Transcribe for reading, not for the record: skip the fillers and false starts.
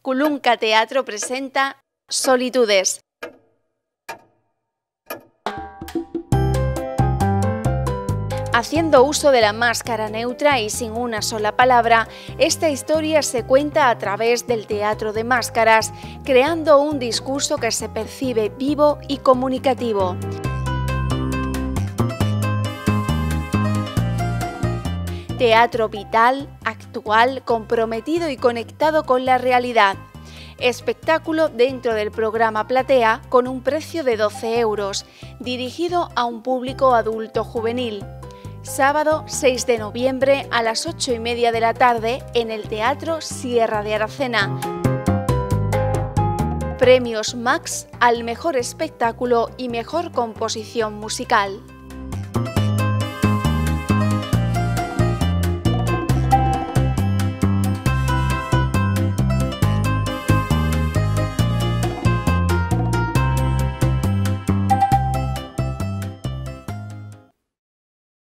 Culunca Teatro presenta Solitudes. Haciendo uso de la máscara neutra y sin una sola palabra, esta historia se cuenta a través del teatro de máscaras, creando un discurso que se percibe vivo y comunicativo. Teatro vital, actual, comprometido y conectado con la realidad. Espectáculo dentro del programa Platea con un precio de 12 €, dirigido a un público adulto juvenil. Sábado 6 de noviembre a las 8:30 de la tarde en el Teatro Sierra de Aracena. Premios Max al mejor espectáculo y mejor composición musical.